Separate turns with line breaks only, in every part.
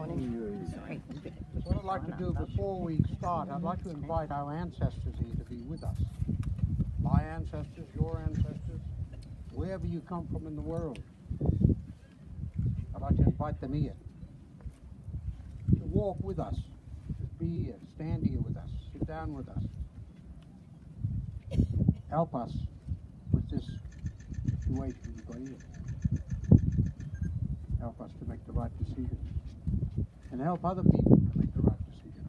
Sorry.
What I'd like to do before we start, I'd like to invite our ancestors here to be with us. My ancestors, your ancestors, wherever you come from in the world. I'd like to invite them here to walk with us, to be here, stand here with us, sit down with us. Help us with this situation we've got here. Help us to make the right decision. And help other people to make the right decision.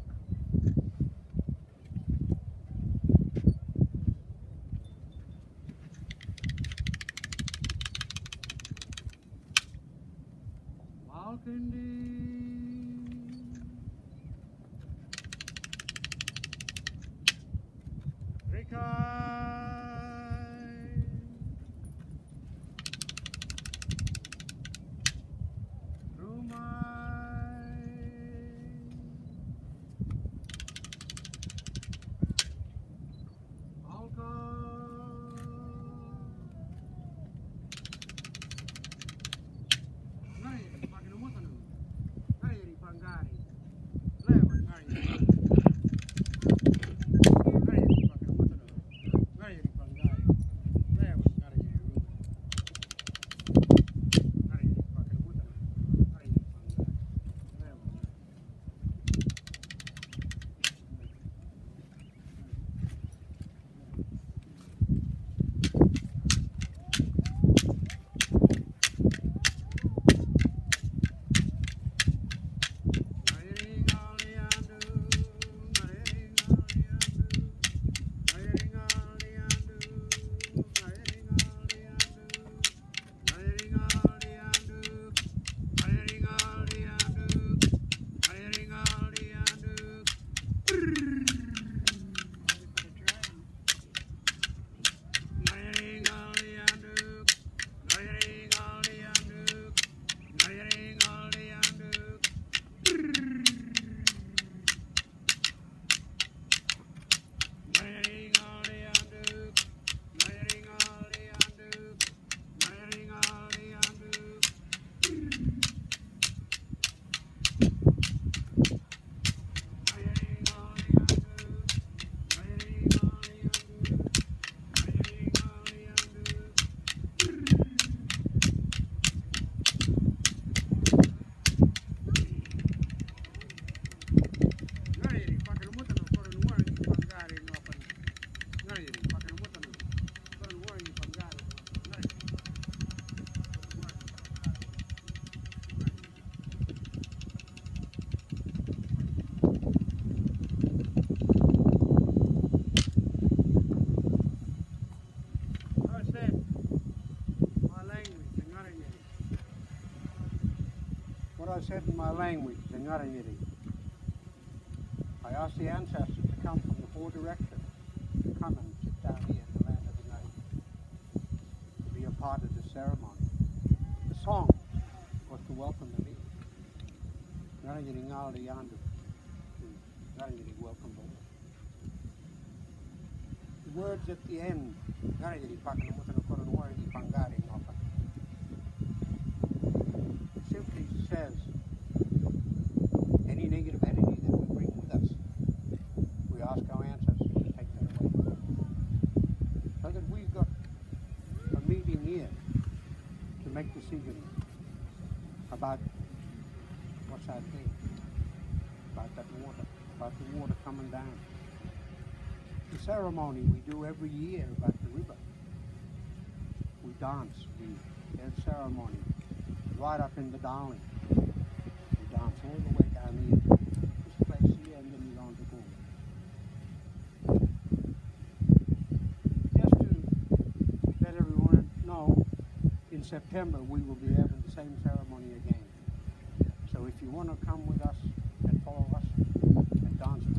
What I said in my language, I asked the ancestors to come from the four directions, to come and sit down here in the land of the night, to be a part of the ceremony. The song was to welcome them in. Welcome all. The words at the end, simply says, any negative energy that we bring with us, we ask our ancestors to take that away. So that we've got a meeting here to make decisions about what's out there, about that water, about the water coming down. The ceremony we do every year about the river. We dance, there's ceremony right up in the Darling. We dance all the way down here, this place here, and then we go on to go. Just to let everyone know, in September we will be having the same ceremony again. So if you want to come with us and follow us and dance